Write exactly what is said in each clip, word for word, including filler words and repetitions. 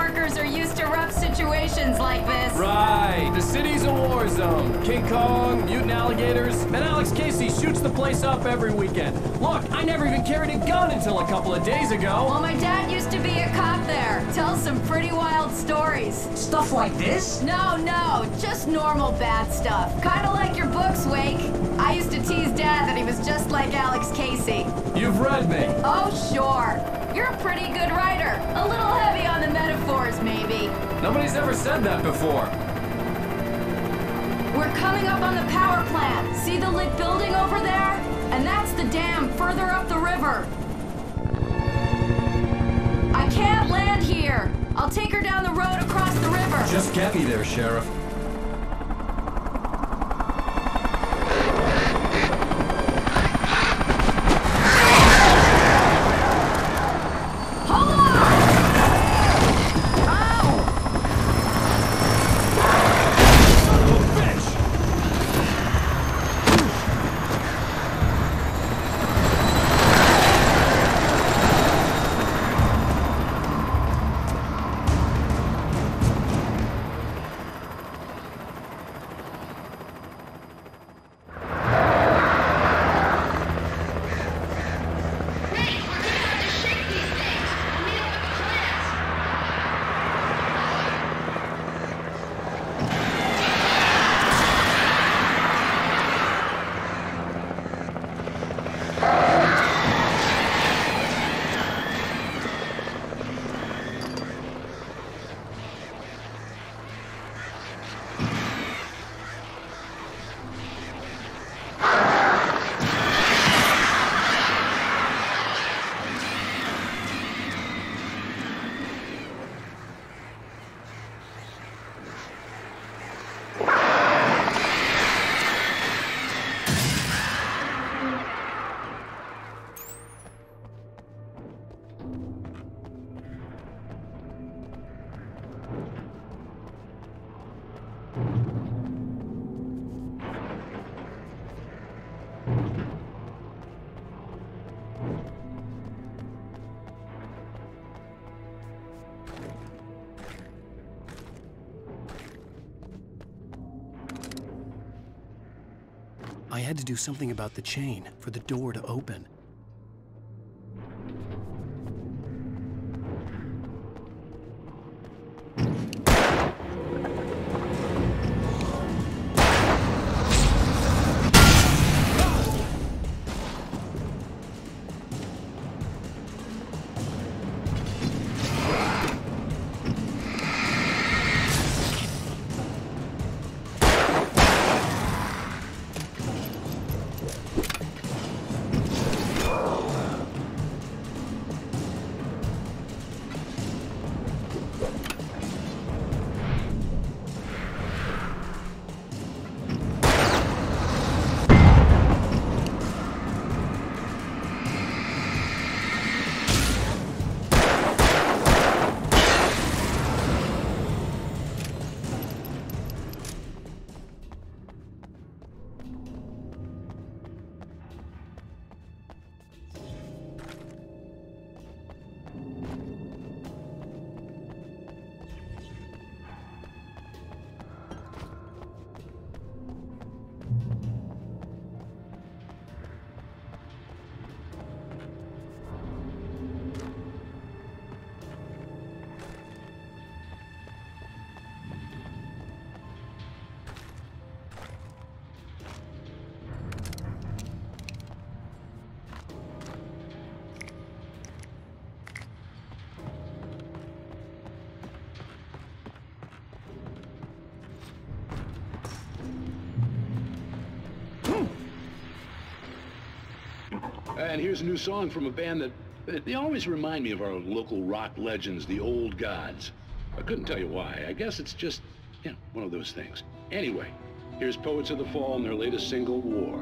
workers are used to rough situations like this. Right. The city's a war zone. King Kong, mutant alligators, and Alex Casey shoots the place up every weekend. Look, I never even carried a gun until a couple of days ago. Well, my dad used to be a cop there. Tells some pretty wild stories. Stuff like this? No, no, just normal bad stuff. Kinda like your books, Wake. I used to tease Dad that he was just like Alex Casey. You've read me. Oh, sure. You're a pretty good writer. A little heavy on the metaphors, maybe. Nobody's ever said that before. We're coming up on the power plant. See the lit building over there? And that's the dam further up the river. I can't land here. I'll take her down the road across the river. Just get me there, Sheriff. I had to do something about the chain for the door to open. And here's a new song from a band that, they always remind me of our local rock legends, the Old Gods. I couldn't tell you why. I guess it's just, you know, one of those things. Anyway, here's Poets of the Fall and their latest single, War.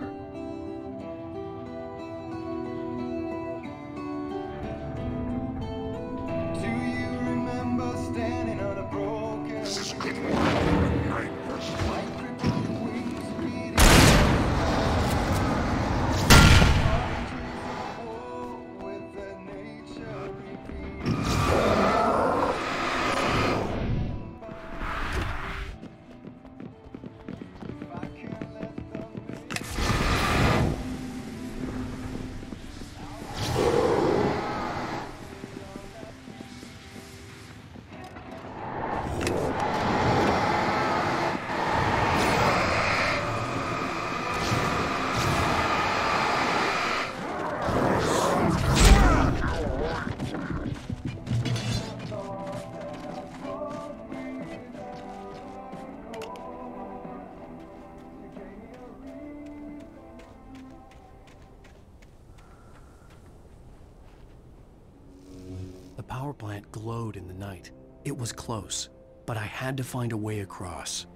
power plant glowed in the night. It was close, but I had to find a way across.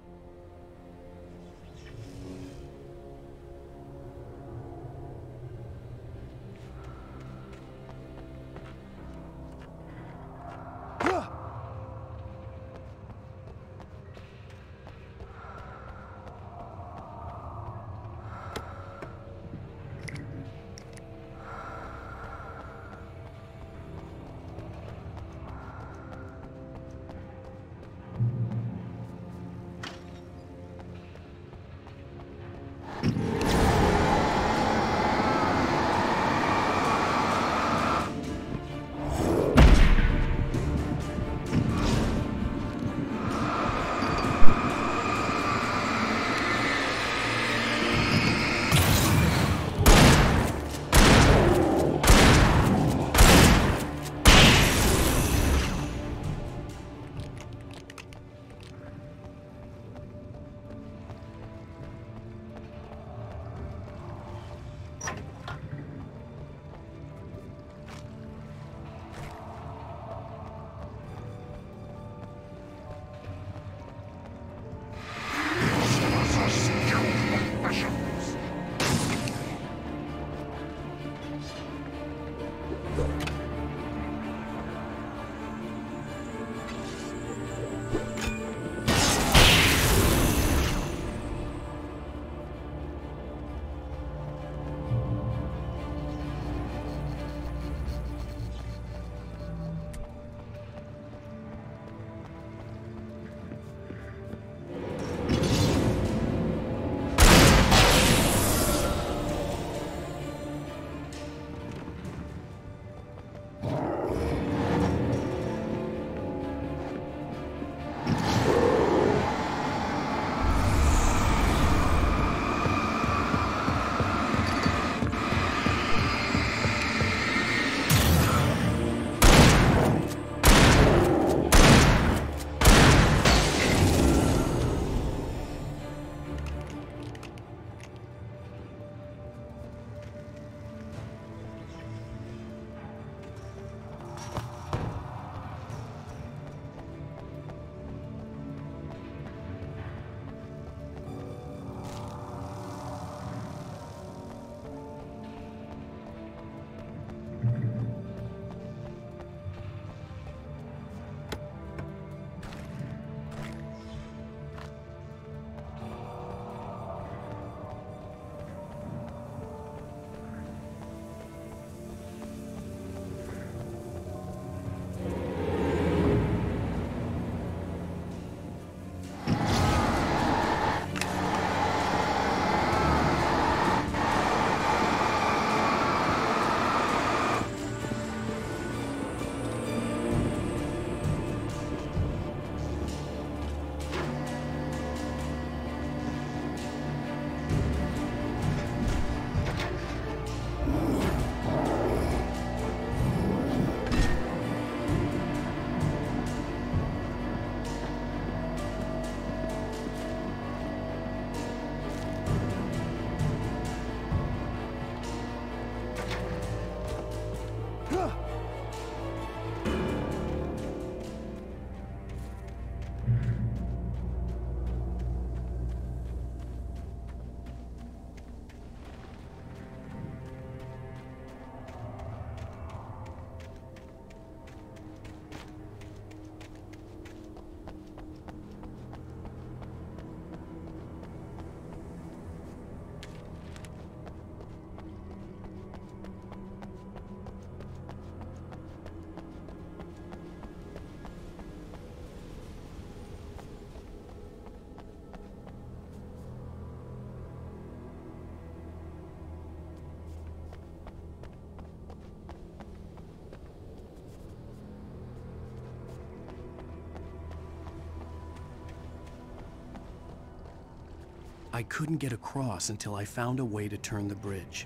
I couldn't get across until I found a way to turn the bridge.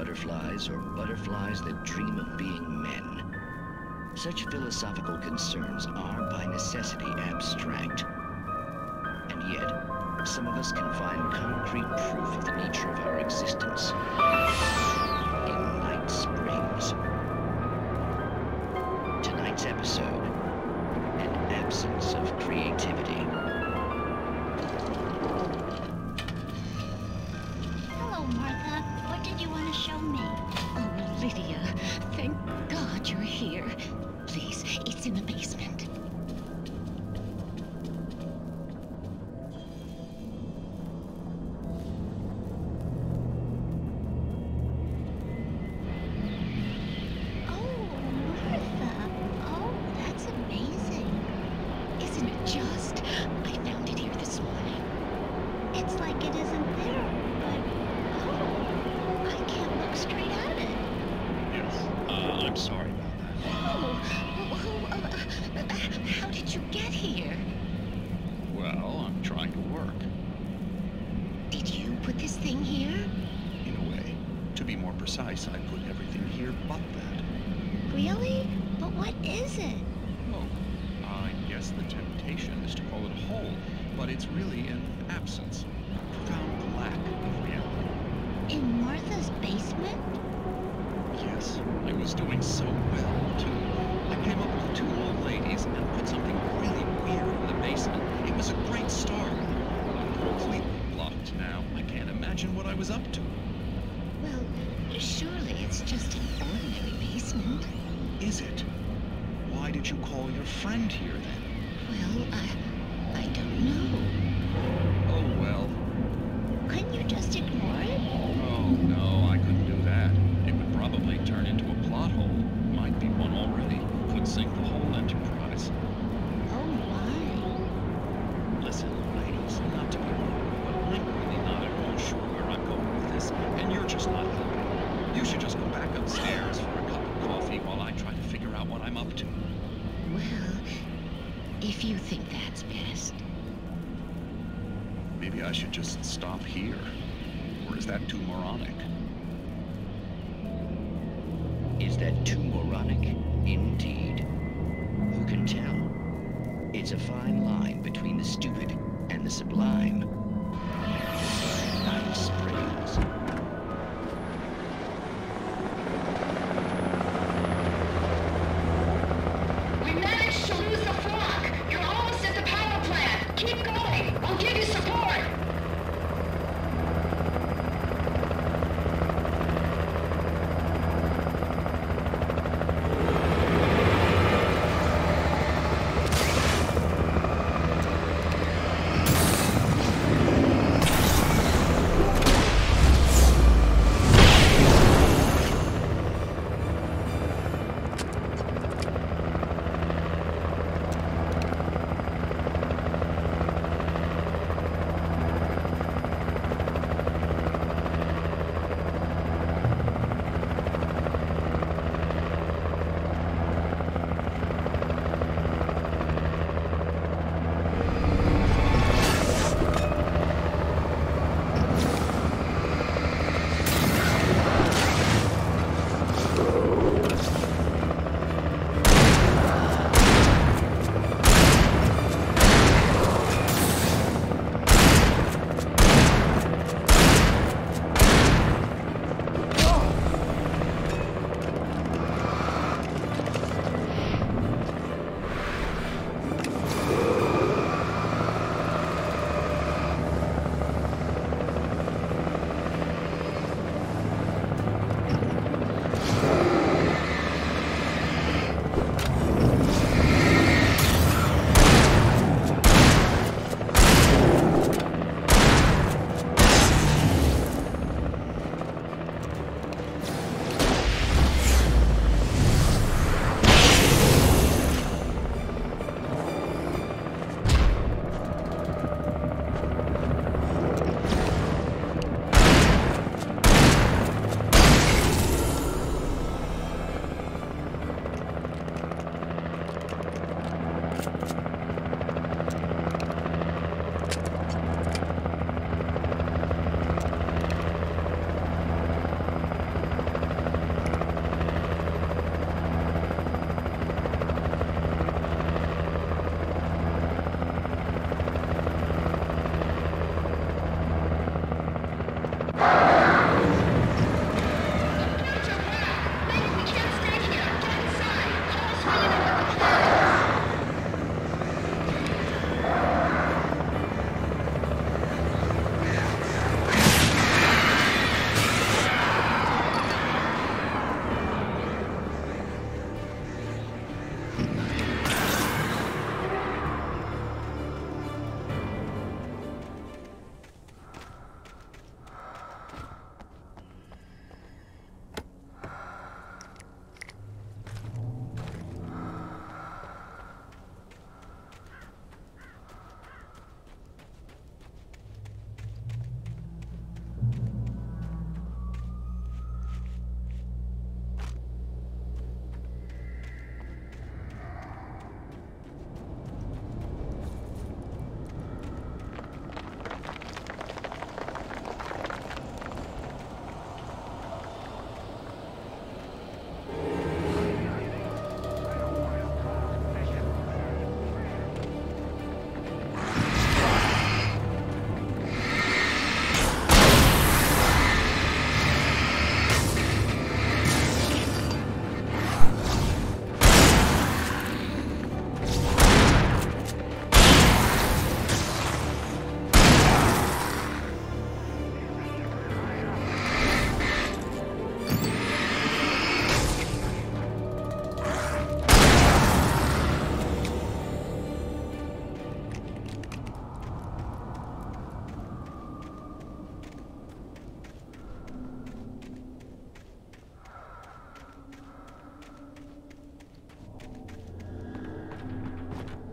butterflies or butterflies that dream of being men. Such philosophical concerns are by necessity abstract. And yet, some of us can find concrete proof of the nature of our existence in Night Springs. Tonight's episode, an absence of creativity. Hello, Martha. What did you want to show me? Oh, Lydia, thank God you're here. Please, it's in the basement. I put everything here but that. Really? But what is it? Oh, I guess the temptation is to call it a hole, but it's really an absence, a profound lack of reality. In Martha's basement? Yes, I was doing so well, too. I came up with two old ladies and put something really weird in the basement. It was a great start. I'm completely blocked now. I can't imagine what I was up to. Well, surely it's just an ordinary basement. Is it? Why did you call your friend here, then? Well, I... I don't know. Oh, well. Couldn't you just ignore it? Oh, no, I couldn't do that. It would probably turn into a plot hole. Might be one already. Could sink the whole enterprise. Oh, my. Listen, ladies, not to be rude, but I'm really not at all sure where I'm going with this, and you're just not helping. You should just go back upstairs for a cup of coffee while I try to figure out what I'm up to. Well, if you think that's best. Maybe I should just stop here. Or is that too moronic? Is that too moronic? Indeed. Who can tell? It's a fine line between the stupid and the sublime. Night Springs. We managed to lose the flock. You're almost at the power plant. Keep going. I'll give you support.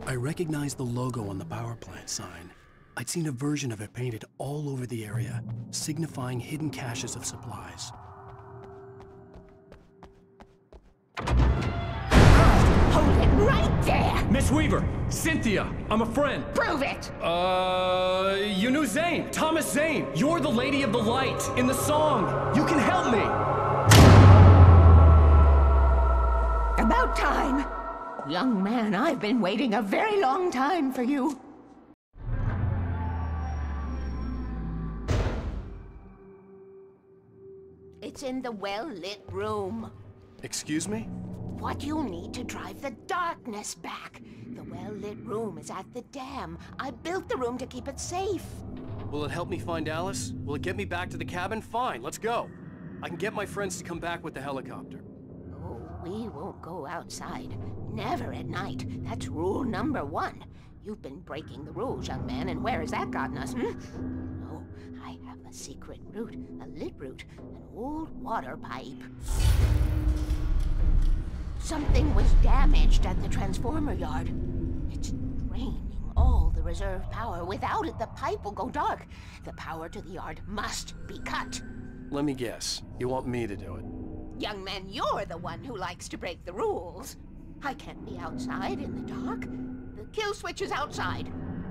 I recognized the logo on the power plant sign. I'd seen a version of it painted all over the area, signifying hidden caches of supplies. Hold it right there! Miss Weaver! Cynthia! I'm a friend! Prove it! Uh, you knew Zane! Thomas Zane! You're the Lady of the Light in the song! You can help me! About time! Young man, I've been waiting a very long time for you. It's in the well-lit room. Excuse me? What you need to drive the darkness back. The well-lit room is at the dam. I built the room to keep it safe. Will it help me find Alice? Will it get me back to the cabin? Fine, let's go. I can get my friends to come back with the helicopter. Oh, we won't go outside. Never at night. That's rule number one. You've been breaking the rules, young man, and where has that gotten us, hmm? No, I have a secret route, a lit route, an old water pipe. Something was damaged at the transformer yard. It's draining all the reserve power. Without it, the pipe will go dark. The power to the yard must be cut. Let me guess. You want me to do it? Young man, you're the one who likes to break the rules. I can't be outside in the dark. The kill switch is outside.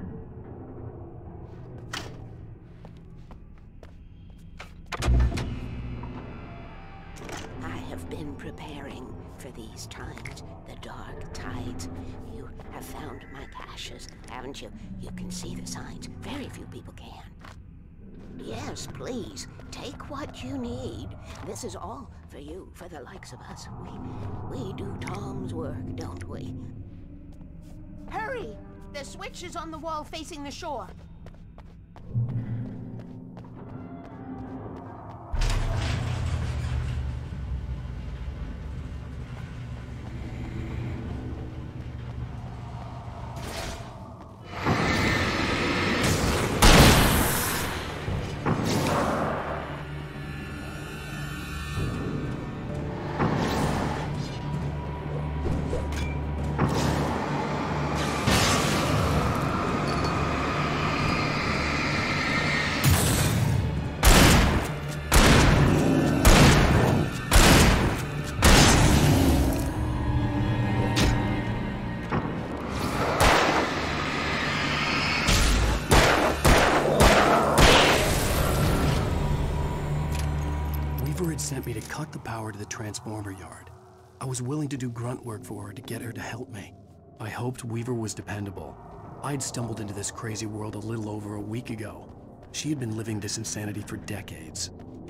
I have been preparing for these times, the dark tides. You have found my caches, haven't you? You can see the signs. Very few people can. Yes, please, take what you need. This is all for you, for the likes of us. We, we do Tom's work, don't we? Hurry! The switch is on the wall facing the shore. Sent me to cut the power to the transformer yard. I was willing to do grunt work for her to get her to help me. I hoped Weaver was dependable. I'd stumbled into this crazy world a little over a week ago. She had been living this insanity for decades.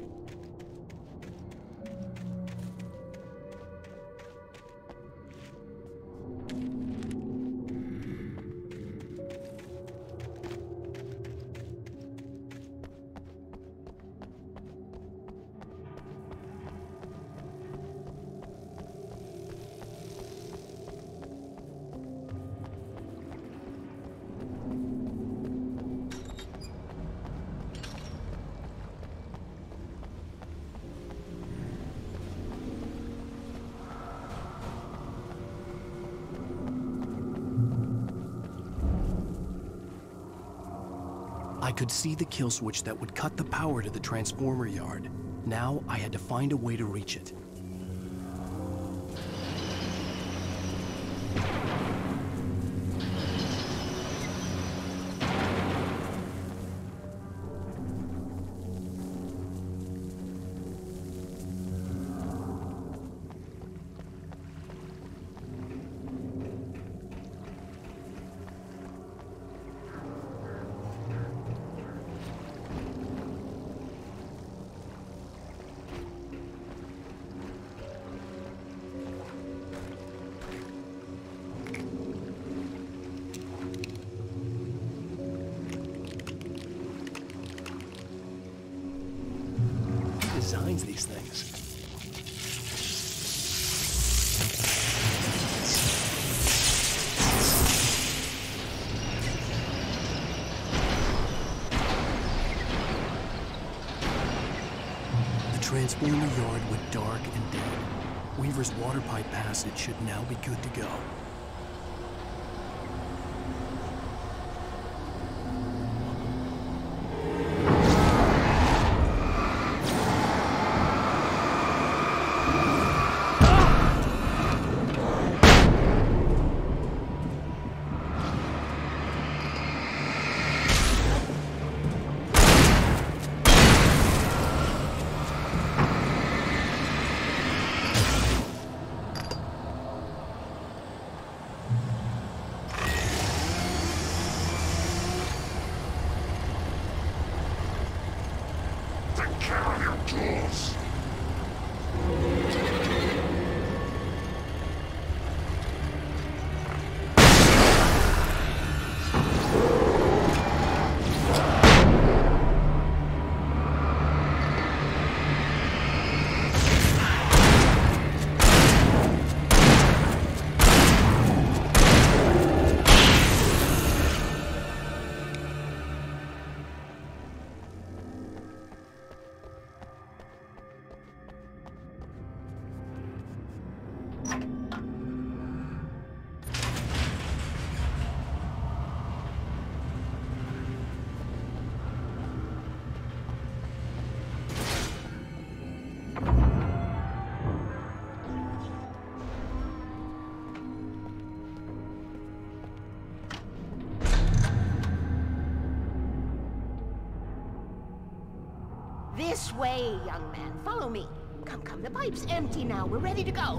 I could see the kill switch that would cut the power to the transformer yard. Now I had to find a way to reach it. Designs these things. The transformer yard went dark and dead. Weaver's water pipe passage should now be good to go. This way, young man. Follow me. Come, come, the pipe's empty now. We're ready to go.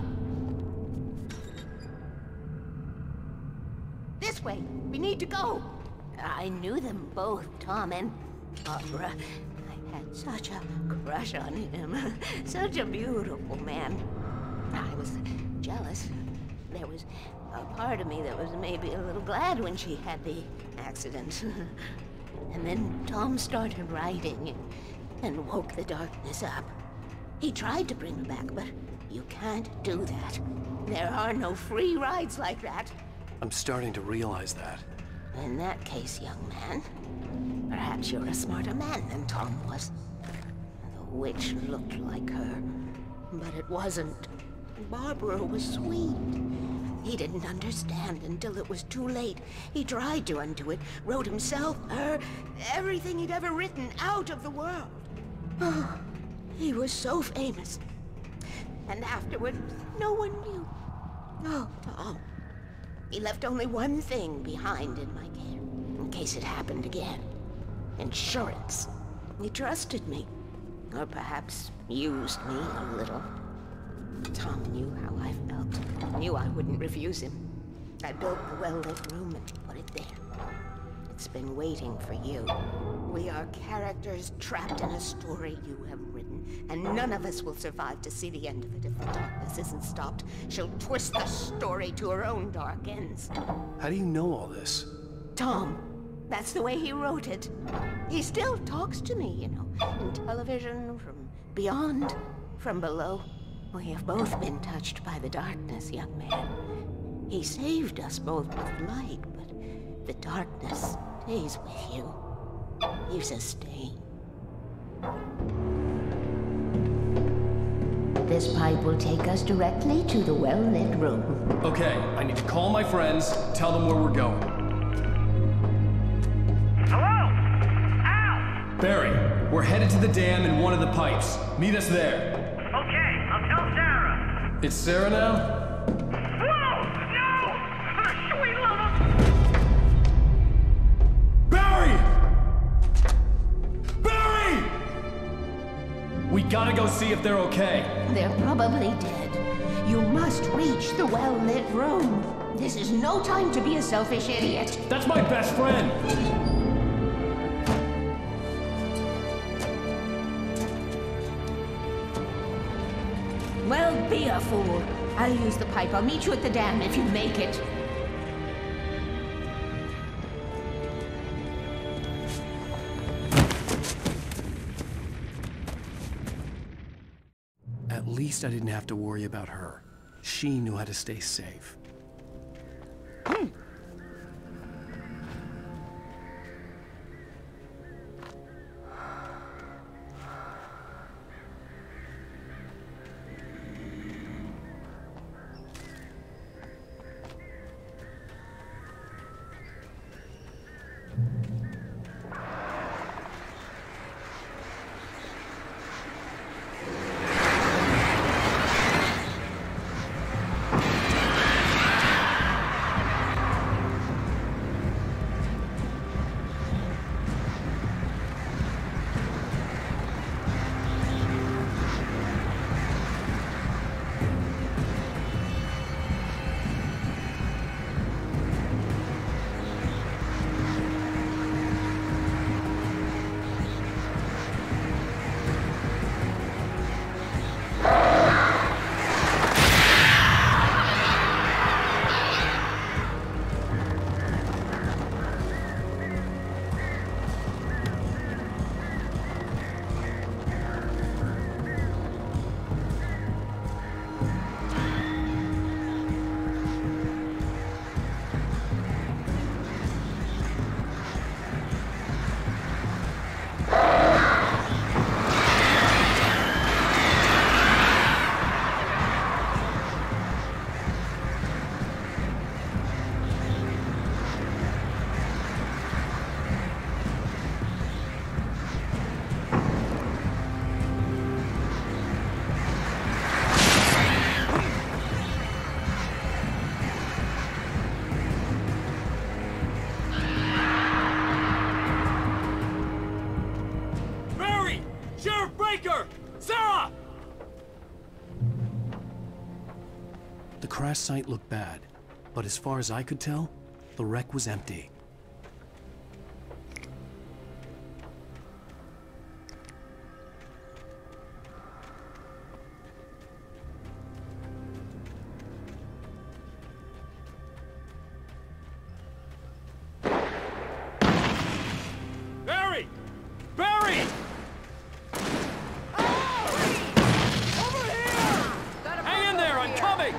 This way. We need to go. I knew them both, Tom and Barbara. I had such a crush on him. Such a beautiful man. I was jealous. There was a part of me that was maybe a little glad when she had the accident. And then Tom started writing and, and woke the darkness up. He tried to bring her back, but you can't do that. There are no free rides like that. I'm starting to realize that. In that case, young man, perhaps you're a smarter man than Tom was. The witch looked like her, but it wasn't. Barbara was sweet. He didn't understand until it was too late. He tried to undo it, wrote himself, her, everything he'd ever written out of the world. Oh, he was so famous. And afterward, no one knew. Oh, Tom. He left only one thing behind in my care, in case it happened again. Insurance. He trusted me. Or perhaps used me a little. Tom knew how I felt. Knew I wouldn't refuse him. I built the well-lit room and put it there. It's been waiting for you. We are characters trapped in a story you have written, and none of us will survive to see the end of it if the darkness isn't stopped. She'll twist the story to her own dark ends. How do you know all this? Tom. That's the way he wrote it. He still talks to me, you know, in television, from beyond, from below. We have both been touched by the darkness, young man. He saved us both with light, but the darkness stays with you. Leaves a stain. This pipe will take us directly to the well-lit room. Okay, I need to call my friends, tell them where we're going. Hello? Al! Barry, we're headed to the dam in one of the pipes. Meet us there. Okay, I'll tell Sarah. It's Sarah now? Whoa! No! For the sweet love of... Barry! Barry! We gotta go see if they're okay. They're probably dead. You must reach the well-lit room. This is no time to be a selfish idiot. That's my best friend! Well, be a fool. I'll use the pipe. I'll meet you at the dam if you make it. At least I didn't have to worry about her. She knew how to stay safe. Hmm. crash site looked bad, but as far as I could tell, the wreck was empty. Barry! Barry! Hang in there, I'm coming!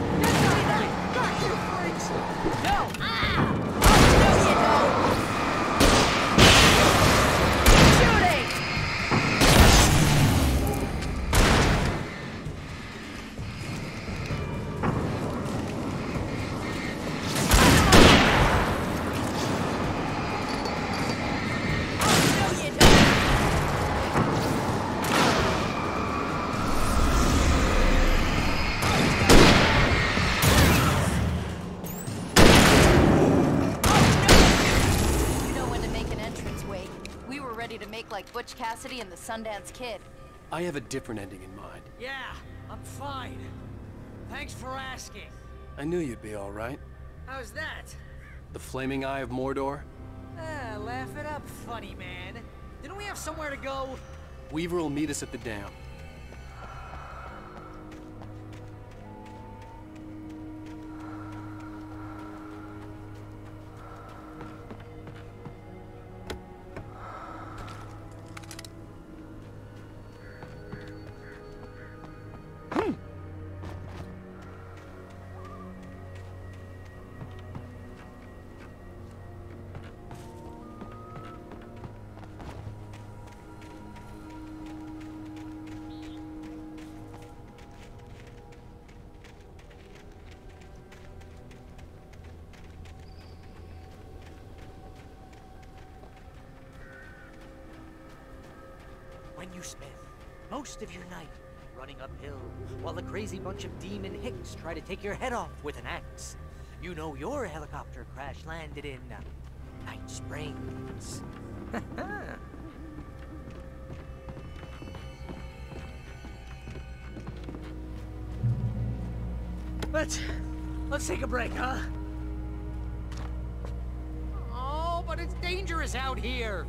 Like Butch Cassidy and the Sundance Kid. I have a different ending in mind. Yeah, I'm fine. Thanks for asking. I knew you'd be all right. How's that? The flaming eye of Mordor? Ah, laugh it up, funny man. Didn't we have somewhere to go? Weaver will meet us at the dam. When you spend most of your night running uphill while a crazy bunch of demon hicks try to take your head off with an axe, you know your helicopter crash landed in uh, Night Springs. Let's let's take a break, huh? Oh, but it's dangerous out here.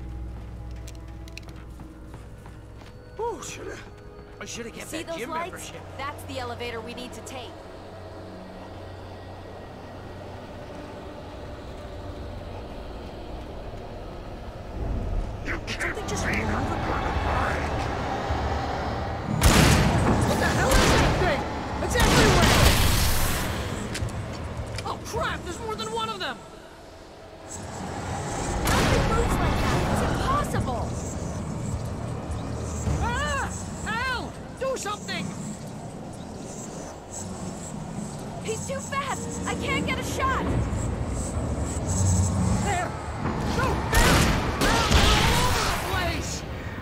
Oh, shoulda, I shoulda kept See that those gym lights? membership. That's the elevator we need to take. Did something just move? What the hell is that thing? It's everywhere! Oh crap, there's more than one of them! Nothing moves like that. It's impossible. Ah! Al! Do something! He's too fast. I can't get a shot. There! Go! There! Al, they're all over the place!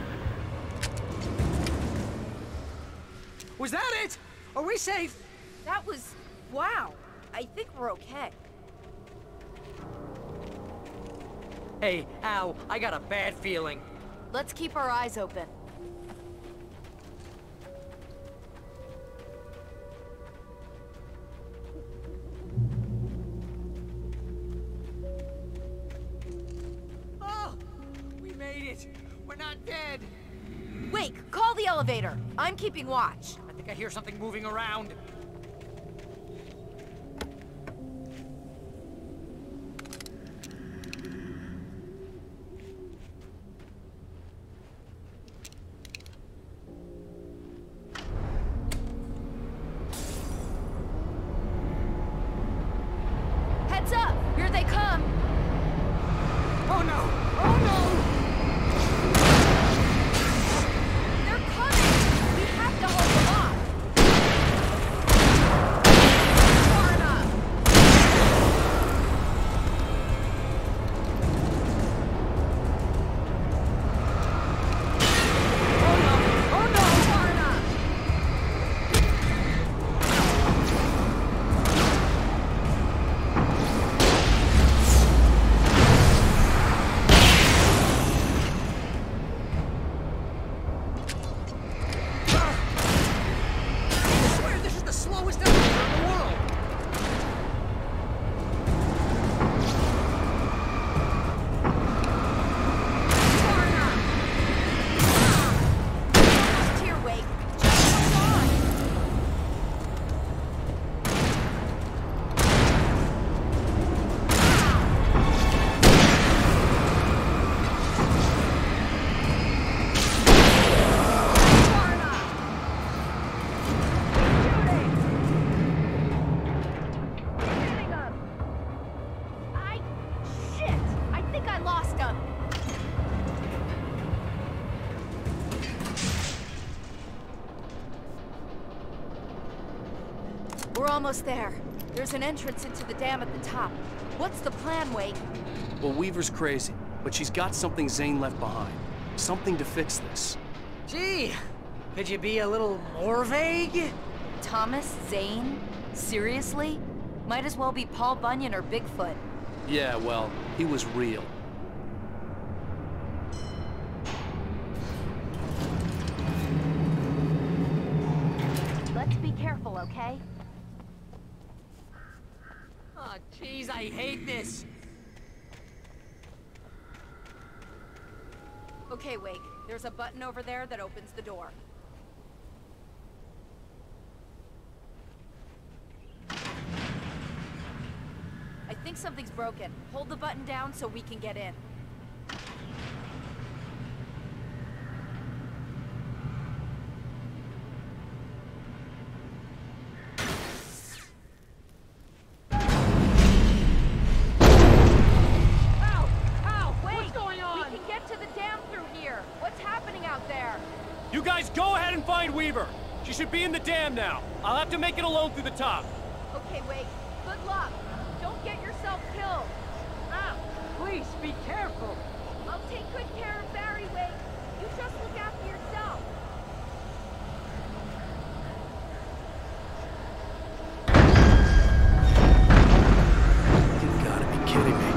Was that it? Are we safe? That was... wow. I think we're okay. Hey, Al, I got a bad feeling. Let's keep our eyes open. Oh! We made it! We're not dead! Wake, call the elevator. I'm keeping watch. I think I hear something moving around. Heads up! Here they come! Oh no! Oh no! They're coming! We have to hold them off! Far enough! Oh no! Oh no! Far enough! almost there. There's an entrance into the dam at the top. What's the plan, Wade? Well, Weaver's crazy, but she's got something Zane left behind. Something to fix this. Gee, could you be a little more vague? Thomas Zane? Seriously? Might as well be Paul Bunyan or Bigfoot. Yeah, well, he was real. Let's be careful, okay? Oh, jeez, I hate this. Okay, Wake. There's a button over there that opens the door. I think something's broken. Hold the button down so we can get in. You guys go ahead and find Weaver. She should be in the dam now. I'll have to make it alone through the top. Okay, Wake. Good luck. Don't get yourself killed. Ah, please be careful. I'll take good care of Barry, Wake. You just look after yourself. You gotta be kidding me.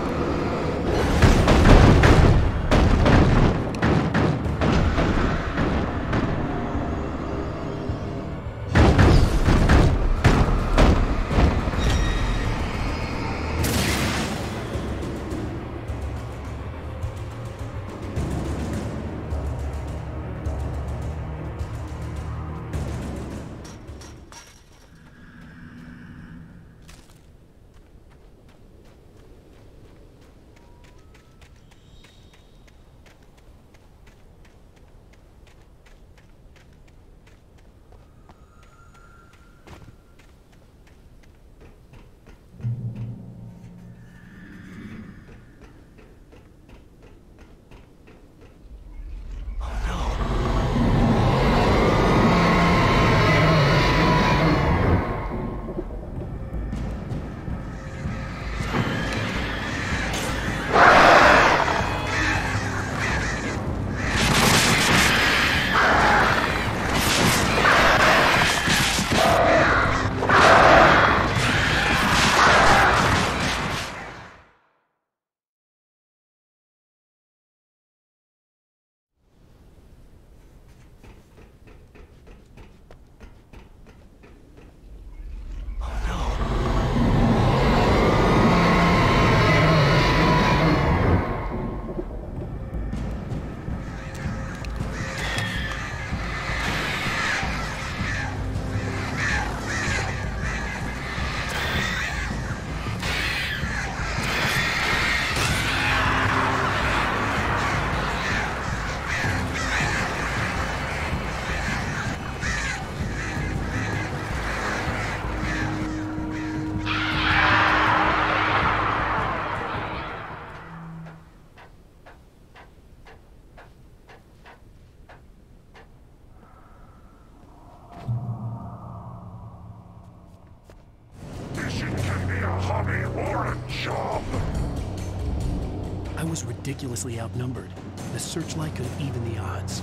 I was ridiculously outnumbered. The searchlight could even the odds.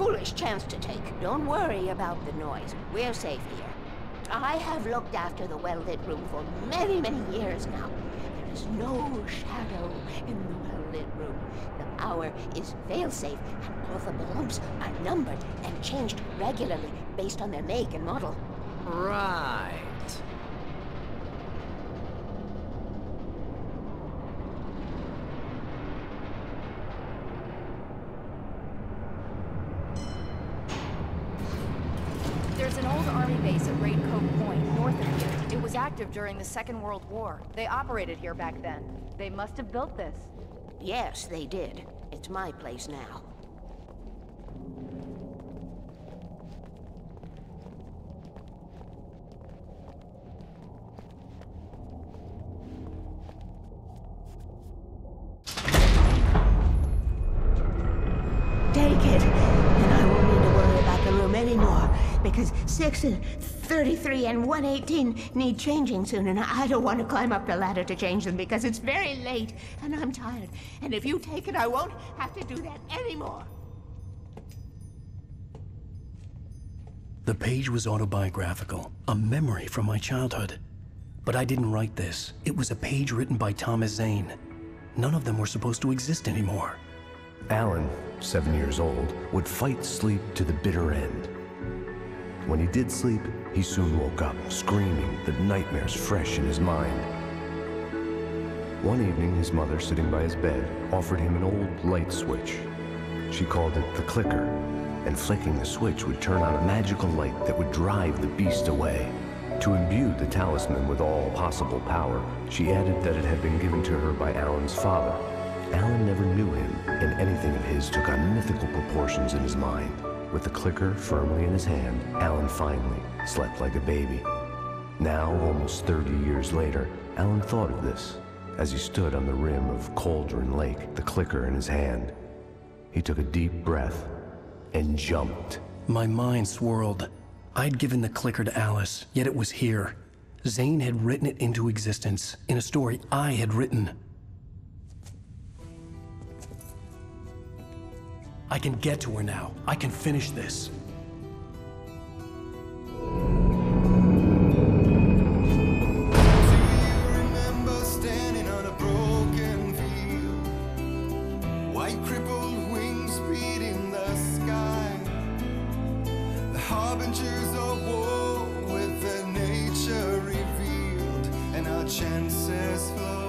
foolish chance to take. Don't worry about the noise. We're safe here. I have looked after the well-lit room for many, many years now. There is no shadow in the well-lit room. The power is fail-safe, and all the bulbs are numbered and changed regularly based on their make and model. Right. There's an old army base at Raincoat Point, north of here. It was active during the Second World War. They operated here back then. They must have built this. Yes, they did. It's my place now. Take it, and I won't need to worry about the room anymore, because six and thirty-three and one eighteen need changing soon, and I don't want to climb up the ladder to change them because it's very late, and I'm tired. And if you take it, I won't have to do that anymore. The page was autobiographical, a memory from my childhood. But I didn't write this. It was a page written by Thomas Zane. None of them were supposed to exist anymore. Alan, seven years old, would fight sleep to the bitter end. When he did sleep, he soon woke up, screaming, the nightmares fresh in his mind. One evening, his mother, sitting by his bed, offered him an old light switch. She called it the clicker, and flicking the switch would turn on a magical light that would drive the beast away. To imbue the talisman with all possible power, she added that it had been given to her by Alan's father. Alan never knew him, and anything of his took on mythical proportions in his mind. With the clicker firmly in his hand, Alan finally slept like a baby. Now, almost thirty years later, Alan thought of this as he stood on the rim of Cauldron Lake, the clicker in his hand. He took a deep breath and jumped. My mind swirled. I'd given the clicker to Alice, yet it was here. Zane had written it into existence, in a story I had written. I can get to her now. I can finish this. Harbingers of war with their nature revealed, and our chances flow.